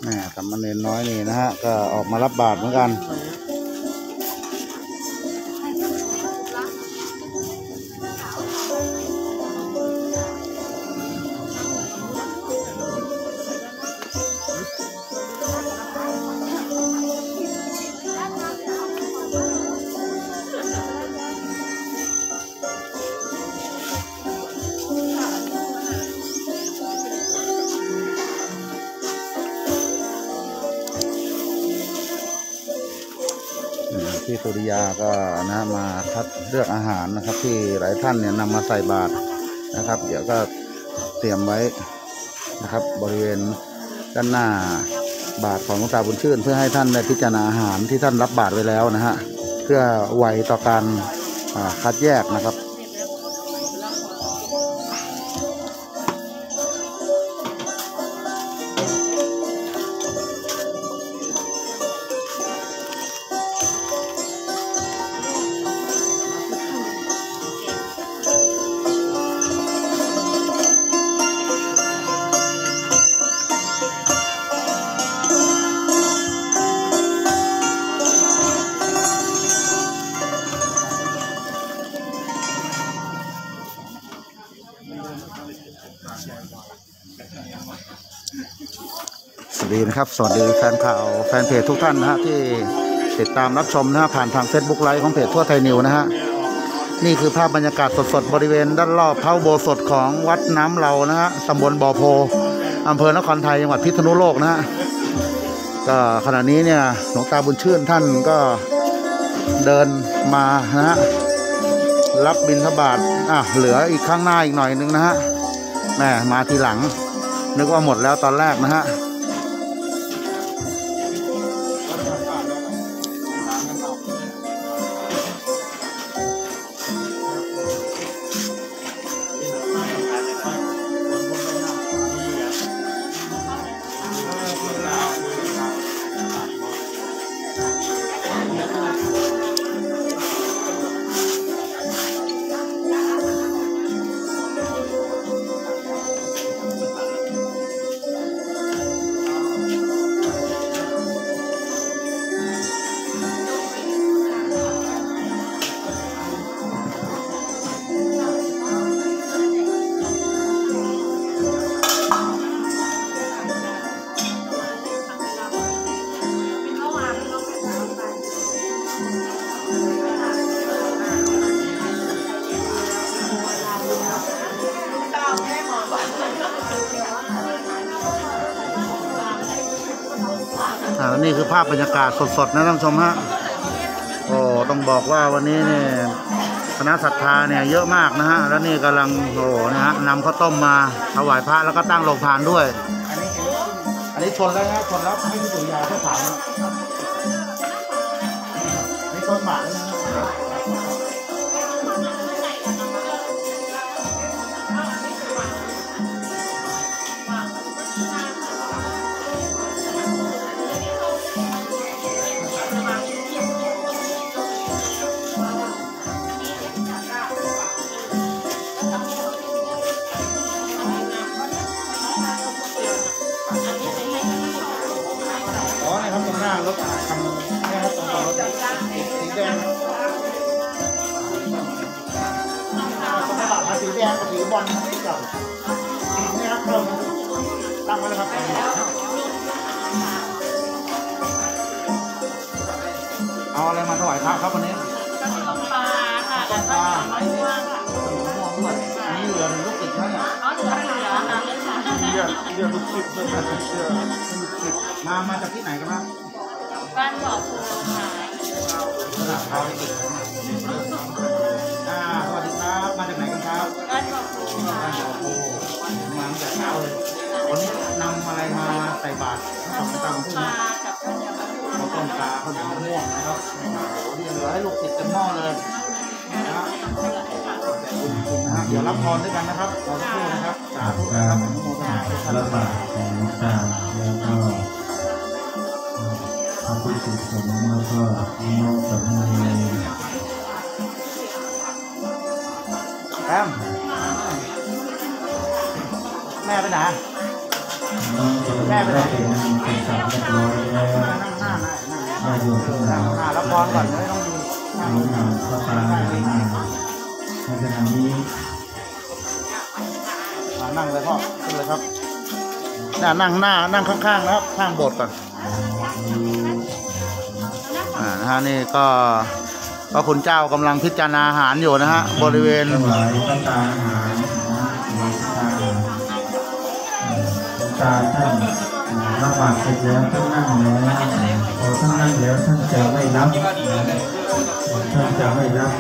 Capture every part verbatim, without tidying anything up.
แม่สามเณรน้อยนี่นะฮะก็ออกมารับบาตรเหมือนกันที่สุริยาก็นะมาคัดเลือกอาหารนะครับที่หลายท่านเนี่ยนำมาใส่บาตรนะครับเดี๋ยวก็เตรียมไว้นะครับบริเวณด้านหน้าบาตรของหลวงตาบุญชื่นเพื่อให้ท่านได้พิจารณาอาหารที่ท่านรับบาตรไว้แล้วนะฮะเพื่อไวต่อการคัดแยกนะครับสวัสดีนะครับสวัสดีแฟนข่าวแฟนเพจทุกท่านนะฮะที่ติดตามรับชมนะฮะผ่านทาง เฟซบุ๊ก ไลฟ์ของเพจทั่วไทยนิวนะฮะนี่คือภาพบรรยากาศสดๆบริเวณด้านรอบพระอุโบสถของวัดน้ำเรานะฮะตำบลบ่อโพอำเภอนครไทยจังหวัดพิษณุโลกนะฮะก็ขณะนี้เนี่ยหลวงตาบุญชื่นท่านก็เดินมานะฮะรับบิณฑบาตอ่ะเหลืออีกข้างหน้าอีกหน่อยนึงนะฮะแม่มาทีหลังนึกว่าหมดแล้วตอนแรกนะฮะนี่คือภาพบรรยากาศสดๆนะท่านผู้ชมฮะโอ้ต้องบอกว่าวันนี้เนี่ยคณะศรัทธาเนี่ยเยอะมากนะฮะแล้วนี่กำลังโอ้นะฮะนำข้าวต้มมาถวายพระแล้วก็ตั้งโรงทานด้วยอันนี้ชนแล้วนะชนแล้วให้ที่สุริยาเพื่อถามนี่ชนหมาแล้วนะรถคันนี้ครับตรงรถสีแดงกระบะมาสีแดงกับสีบอลนี่กับนี่ครับเราตั้งไว้แล้วครับเอาอะไรมาถวายพระครับวันนี้กระต้มปลาค่ะกระต้มปลาไม้ม่วงค่ะมะม่วงด้วยอันนี้เหลือลูกติดไหมเนี่ยอ๋อเหลือเหลือค่ะเหลือเหลือลูกติดเลยค่ะเหลือลูกติดมามาจากที่ไหนกันครับบ้านบ่อปูค่ะสนามเขาติดอ่าสวัสดีครับมาจากไหนกันครับบ้านบ่อปูบ้านบ่อปูมาตั้งแต่เช้าเลยวันนี้นำอะไรมาใส่บาตรข้าวต้มตำขึ้นนะข้าวต้มปลาข้าวเหนียวมะม่วงนะครับที่เหลือให้ลูกติดเต็มหม้อเลยนะคุณคุณนะฮะเดี๋ยวรับพรด้วยกันนะครับขอสักครู่นะครับสาธุนะครับอนุโมทนาละบาทของตาแล้วก็พระพุทธสงฆ์แล้วก็น้องสามเณรแอมแม่ไปไหนแม่ไปไหนมาอยู่ที่ไหนรับพรก่อนไม่ต้องดูมีงานพระปางหรืองานในขณะนี้นั่งเลยพ่อขึ้นเลยครับนั่งหน้านั่งข้างๆนะครับข้างโบสถ์ก่อนอ่านะฮะนี่ก็พระคุณเจ้ากำลังพิจารณาอาหารอยู่นะฮะบริเวณถวายพระตาอาหารตาท่านรับบาตรเสร็จแล้วท่านนั่งแล้วพอท่านนั่งแล้วท่านจะไม่รับท่านจะไม่รับ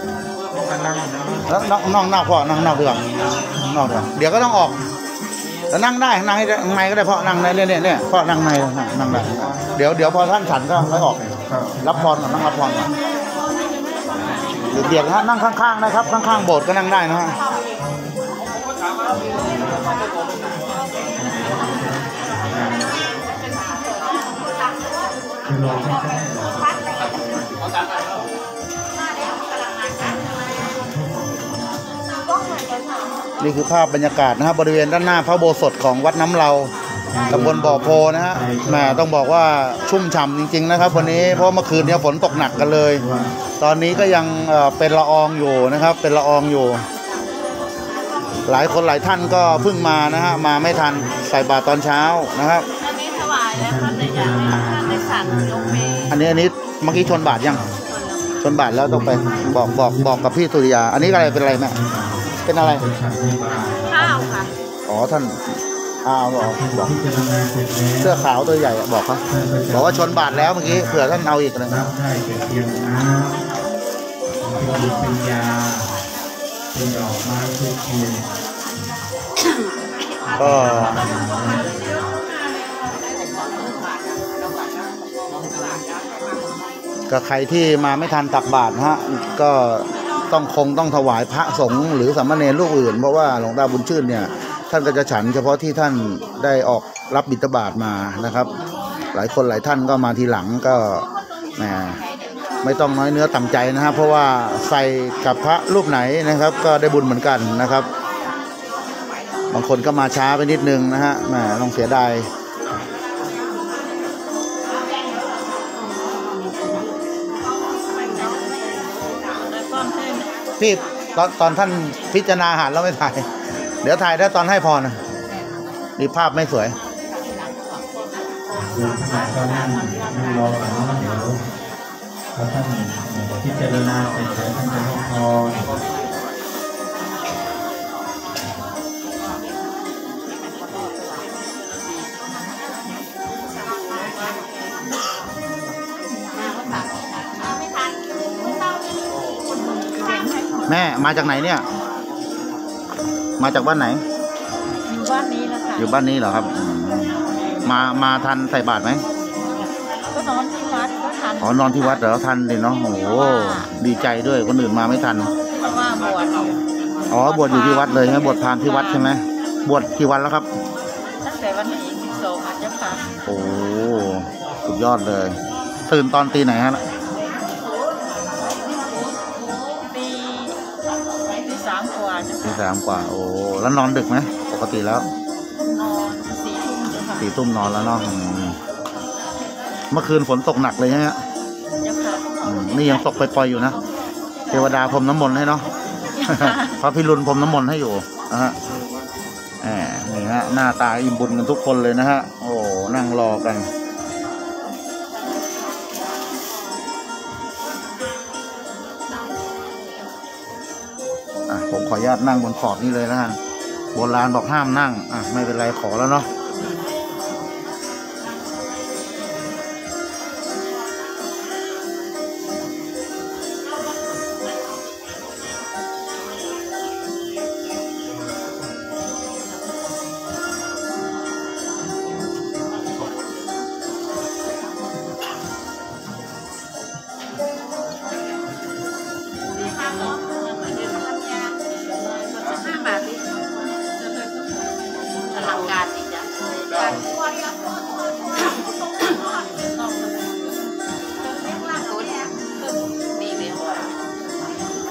แล้วนอกนอกพ่อนั่งนอกดีกว่านอกดีกว่าเดี๋ยวก็ต้องออกแล้วนั่งได้นั่งให้ในก็ได้พ่อนั่งในเนี่ยเนี่ยพ่อนั่งในนั่งได้เดี๋ยวเดี๋ยวพอท่านฉันก็ไม่ออกรับพรก่อนนั่งรับพรก่อนเดี๋ยวนะฮะนั่งข้างๆนะครับข้างๆโบสถ์ก็นั่งได้นะฮะนี่คือภาพบรรยากาศนะครับบริเวณด้านหน้าพระอุโบสถของวัดน้ำเลาตำบลบ่อโพนะฮะแหมต้องบอกว่าชุ่มฉ่ำจริงๆนะครับวันนี้เพราะเมื่อคืนนี้ฝนตกหนักกันเลยตอนนี้ก็ยังเป็นละอองอยู่นะครับเป็นละอองอยู่หลายคนหลายท่านก็เพิ่งมานะฮะมาไม่ทันใส่บาตรตอนเช้านะครับอันนี้ถวายแล้วครับในอย่างท่านในสันยกเมอันนี้อันนี้เมื่อกี้ชนบาตรยังชนบาตรแล้วต้องไปบอกบอกบอกกับพี่สุริยาอันนี้อะไรเป็นอะไรแม่เป็นอะไรข้าวค่ะอ๋อท่านอ้าวบอกบอกเสื้อขาวตัวใหญ่บอกเขาบอกว่าชนบาทแล้วเมื่อกี้เผื่อท่านเอาอีกเลยรับได้เป็นเพียงน้ำเป็นยาเป็นดอกไม้ทุกเทียนก็ก็ใครที่มาไม่ทันตักบาตรฮะก็ต้องคงต้องถวายพระสงฆ์หรือสามเณรรูปอื่นเพราะว่าหลวงตาบุญชื่นเนี่ยท่านก็จะฉันเฉพาะที่ท่านได้ออกรับบิณฑบาตมานะครับหลายคนหลายท่านก็มาทีหลังก็แหมไม่ต้องน้อยเนื้อต่ำใจนะครับเพราะว่าใส่กับพระรูปไหนนะครับก็ได้บุญเหมือนกันนะครับบางคนก็มาช้าไปนิดนึงนะฮะแหมต้องเสียดายพี่ตอนตอนท่านพิจารณาอาหารแล้วไม่ถ่ายเดี๋ยวถ่ายได้ตอนให้พรนะนี่ภาพไม่สวยดูขนาดตอนนั้นนั่งรอก่อนเดี๋ยวพอท่านพิจารณาเสร็จแล้วท่านจะให้พรแม่มาจากไหนเนี่ยมาจากบ้านไหนอยู่บ้านนี้นะคะอยู่บ้านนี้เหรอครับมามาทันใส่บาตรไหมก็นอนที่วัดก็ทันอ๋อนอนที่วัดเหรอทันดิเนาะโอ้โหดีใจด้วยคนอื่นมาไม่ทันเพราะว่าบวชอ๋อบวชอยู่ที่วัดเลยใช่ไหมบวชพราหมณ์ที่วัดใช่ไหมบวชที่วัดแล้วครับตั้งแต่วันที่สิบสองอาจจะค่ะโอ้สุดยอดเลยตื่นตอนตีไหนฮะตีสามกว่าโอ้แล้วนอนดึกไหมปกติแล้วนอนสี่ทุ่มสี่ทุ่มนอนแล้วเนาะเมื่อคืนฝนตกหนักเลยใช่ไหมนี่ยังตกปล่อยๆอยู่นะเทวดาพรมน้ำมนต์ให้เนาะพระพิรุณพรมน้ำมนต์ให้อยู่นะฮะแหมนี่ฮะหน้าตาอิ่มบุญกันทุกคนเลยนะฮะโอ้นั่งรอกันผมขออนุญาตนั่งบนขอบนี้เลยแล้วกันโบราณบอกห้ามนั่งอ่ะไม่เป็นไรขอแล้วเนาะ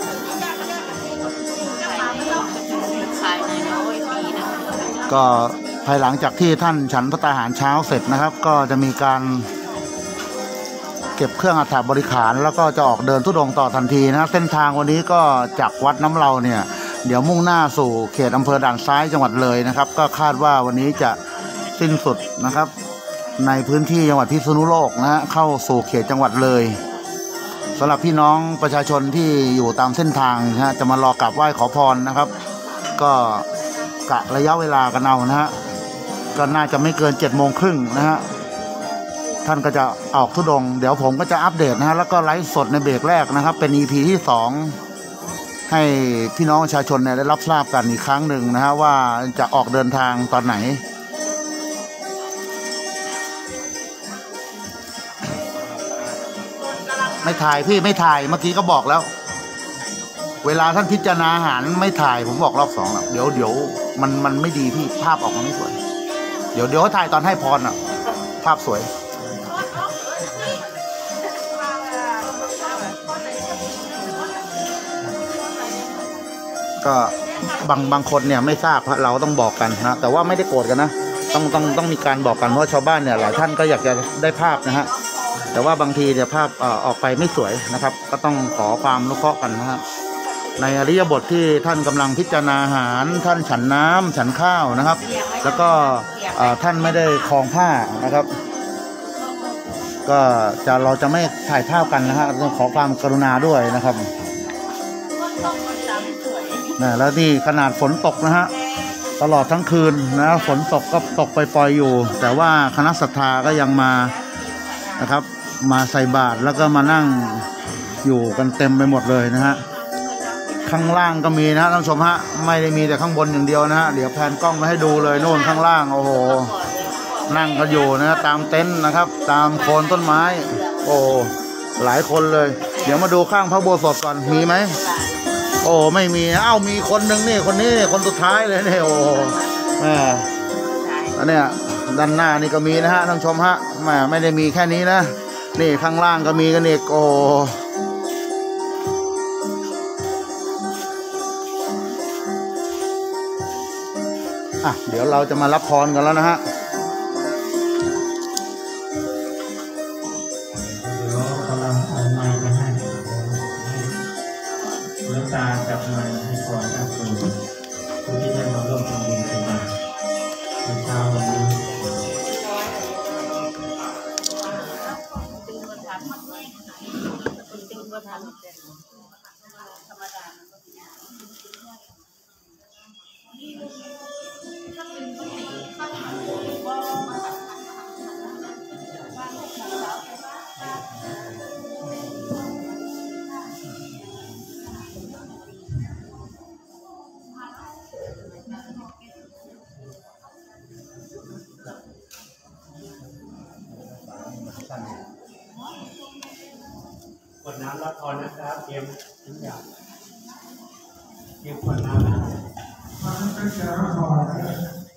ก็ภายหลังจากที่ท่านฉันพระตาหารเช้าเสร็จนะครับก็จะมีการเก็บเครื่องอัฐบริขารแล้วก็จะออกเดินธุดงค์ต่อทันทีนะเส้นทางวันนี้ก็จากวัดน้ำเราเนี่ยเดี๋ยวมุ่งหน้าสู่เขตอำเภอด่านซ้ายจังหวัดเลยนะครับก็คาดว่าวันนี้จะสิ้นสุดนะครับในพื้นที่จังหวัดพิษณุโลกนะฮะเข้าสู่เขตจังหวัดเลยสำหรับพี่น้องประชาชนที่อยู่ตามเส้นทางนะฮะจะมารอกราบไหว้ขอพรนะครับก็กะระยะเวลากันเอานะฮะก็น่าจะไม่เกินเจ็ดโมงครึ่งนะฮะท่านก็จะออกธุดงค์เดี๋ยวผมก็จะอัปเดตนะฮะแล้วก็ไลฟ์สดในเบรกแรกนะครับเป็น อี พี ที่สองให้พี่น้องประชาชนเนี่ยได้รับทราบกันอีกครั้งหนึ่งนะฮะว่าจะออกเดินทางตอนไหนไม่ถ่ายพี่ไม่ถ่ายเมื่อกี้ก็บอกแล้วเวลาท่านพิจารณาอาหารไม่ถ่ายผมบอกรอบสองแล้วเดี๋ยวเดี๋ยวมันมันไม่ดีพี่ภาพออกมาไม่สวยเดี๋ยวเดี๋ยวถ่ายตอนให้พรอ่ะภาพสวยก็บางบางคนเนี่ยไม่ทราบเราต้องบอกกันนะแต่ว่าไม่ได้โกรธกันนะต้องต้องต้องมีการบอกกันเพราะชาวบ้านเนี่ยหลายท่านก็อยากจะได้ภาพนะฮะแต่ว่าบางทีเนี่ยภาพออกไปไม่สวยนะครับก็ต้องขอความรู้เคราะห์กันนะครับในอริยบทที่ท่านกำลังพิจารณาอาหารท่านฉันน้ำฉันข้าวนะครับแล้วก็ท่านไม่ได้คลองผ้านะครับก็จะเราจะไม่ถ่ายภาพกันนะฮะต้องขอความกรุณาด้วยนะครับนะแล้วนี่ขนาดฝนตกนะฮะตลอดทั้งคืนนะฝนตกก็ตกปล่อยๆอยู่แต่ว่าคณะศรัทธาก็ยังมานะครับมาใส่บาตรแล้วก็มานั่งอยู่กันเต็มไปหมดเลยนะฮะข้างล่างก็มีนะท่านผู้ชมฮะไม่ได้มีแต่ข้างบนอย่างเดียวนะฮะเดี๋ยวแพนกล้องมาให้ดูเลยโน่นข้างล่างโอ้โหนั่งกันอยู่นะตามเต็นท์นะครับตามโคนต้นไม้โอ้หลายคนเลยเดี๋ยวมาดูข้างพระอุโบสถก่อนมีไหมโอ้ไม่มีเอ้ามีคนหนึ่งนี่คนนี้คนสุดท้ายเลยนี่โอ้แม่อันเนี้ยด้านหน้านี่ก็มีนะฮะท่านผู้ชมฮะแม่ไม่ได้มีแค่นี้นะนี่ข้างล่างก็มีกันอีกโอ้อ่ะเดี๋ยวเราจะมารับพรกันแล้วนะฮะเดี๋ยวกำลังเอาไม้ไปให้แล้วตาจับไม้ให้ก่อนครับคุณผู้ที่ได้มาร่วมทำบุญกันมาในเช้าวันนี้กดน้ำรับพรนะครับเตรียมทุกอย่างเตรียมกดน้ำนะมันก็จะรับพรนะ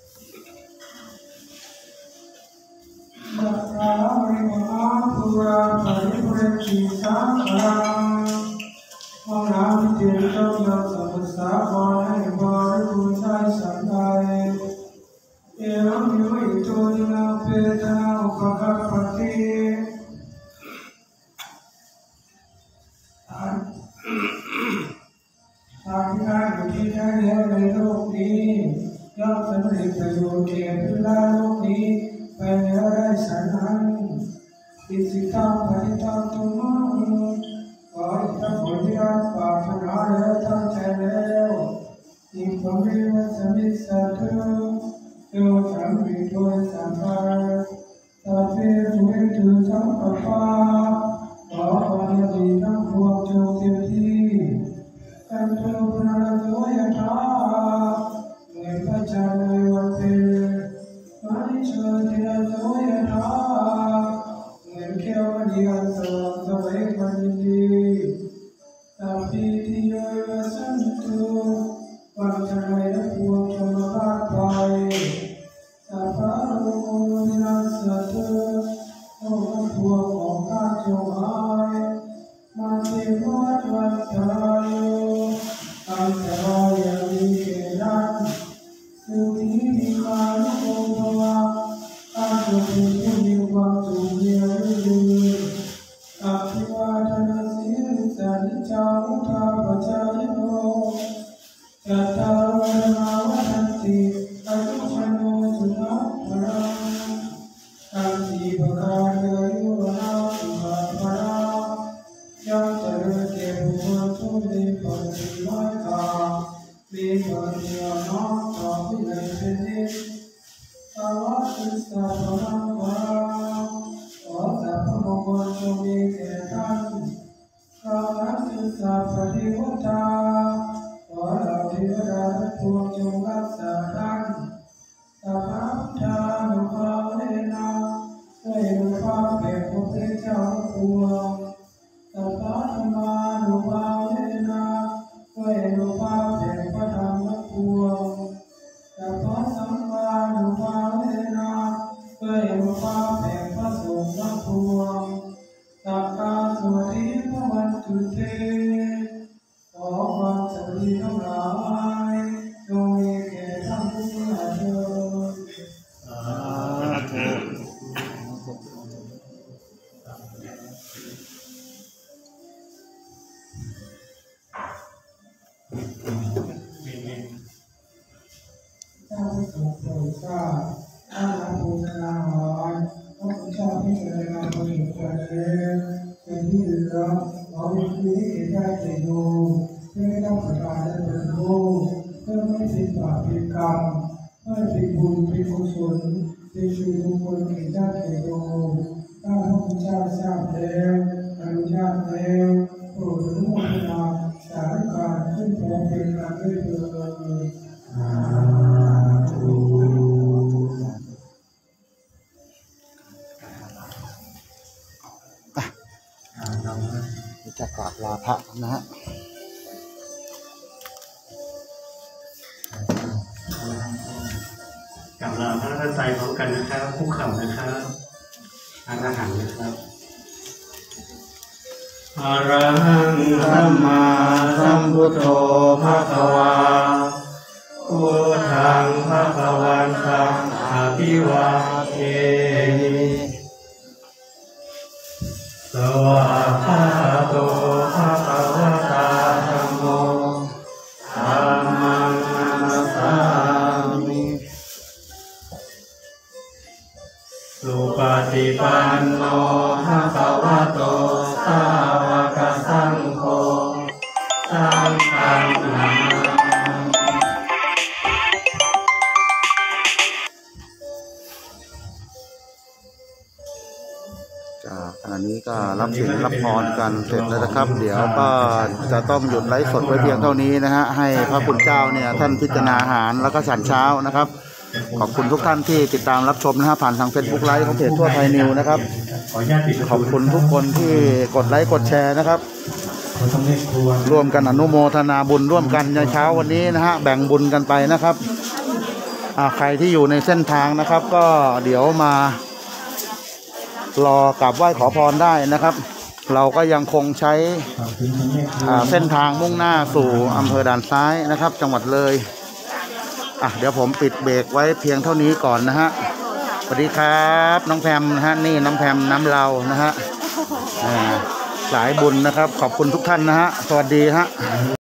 สัพพะริมหาภูราภริปุเรนติสาคารังมองน้ำที่เจริญยศสัพสาขอให้บริบูรณ์ใจสันใดเอวังยุอิโตนินาเปตนาอุปกัปปติทางที่ได้อยู่ที่ได้แล้วในโลกนี้ย่อมสำเร็จประโยชน์แก่ผู้ละโลกนี้ไปแล้วได้สันนั้นอิสิตังปฏิตังตุมังขอให้ท่านผู้ที่รักปรารถนาแล้วตั้งใจแล้วอิปะเมวะสมิสสะตุโยสัมมิโตสัมภะสัพเพสุเวทุสัมปปะขอความดีทั้งปวงจงเต็มที่กันตุปนาโตยะถาเมื่อพระจันทร์ในวันเพ็ญมานิชตินาโตยะถาเหมือนแก้วมณีอันสว่างสวัยมันดีสัพพิติโยวิสันตุความทั้งหลายทั้งปวงจงมาพัดไปสัพพะโลกวินาศตุโลกทั้งปวงของข้าจงหายมันเทวะวันตายอันตรายอย่างมีแก่นั้นสุขีนิพพานุโมศึกษาพลังวาขอสัพพมงคลจงมีแก่ท่านเรานักศึกษาปฏิวัติขอเหล่าเทวดาทั้งปวงจงรักษาท่านสัพพะพุทธานุภาเวนะด้วยอนุภาพแห่งพระพุทธเจ้าทั้งปวงสัพพะธรรมานุภาเวนะด้วยอนุภาพแห่งพระธรรมทั้งปวงสัพพะสังฆานุภาเวนะด้วยอนุภาพแห่งพระสงฆ์ทั้งปวงสัพพะสวัสดีพระวันตุเตขอความสวัสดีทั้งหลายจงมีแก่ท่านผู้มีอายุเจ้าผู้ทรงโปรดทราบอาณาบูชาหอนพระพุทธเจ้าที่เจริญมาประโยชน์กันเองเป็นที่เหลือขอวิธีให้ได้เจโยเพื่อให้ได้ประกาศได้เป็นรู้เพื่อไม่ผิดบาปผิดกรรมเพื่อผิดบุญผิดกุศลเป็นชีวิตมงคลแก่ญาติโยมถ้าพระพุทธเจ้าทราบแล้วอนุญาตแล้วโปรดอนุโมทนาสาธุการขึ้นพร้อมเพรียงกันด้วยเถิดจะกราบลาพระนะฮะกราบลาพระท่านใจพร้อมกันนะครับคุกเข่านะครับอรหังนะครับอรหังสัมมาสัมพุทโธภะคะวาพุทธังภะคะวันตังอภิวาเทมิสวากขาโตภะคะวะตาธัมโมธัมมังนัมสสามิสุปฏิปันโนภะคะวะโตสาวกสังโฆสังฆังนามาขณะนี้ก็รับสินรับพรกันเสร็จแล้วนะครับเดี๋ยวก็จะต้องหยุดไลฟ์สดไว้เพียงเท่านี้นะฮะให้พระคุณเจ้าเนี่ยท่านพิจารณาอาหารแล้วก็ฉันเช้านะครับขอบคุณทุกท่านที่ติดตามรับชมนะฮะผ่านทางเฟซบุ๊กไลฟ์ของเพจทั่วไทยนิวนะครับขอบคุณทุกคนที่กดไลค์กดแชร์นะครับร่วมกันอนุโมทนาบุญร่วมกันในเช้าวันนี้นะฮะแบ่งบุญกันไปนะครับใครที่อยู่ในเส้นทางนะครับก็เดี๋ยวมารอกราบไหว้ขอพรได้นะครับเราก็ยังคงใช้เส้นทางมุ่งหน้าสู่อำเภอด่านซ้ายนะครับจังหวัดเลยอ่ะเดี๋ยวผมปิดเบรกไว้เพียงเท่านี้ก่อนนะฮะสวัสดีครับน้องแพมนะฮะนี่น้องแพมน้ำเรานะฮะสายบุญนะครับขอบคุณทุกท่านนะฮะสวัสดีฮะ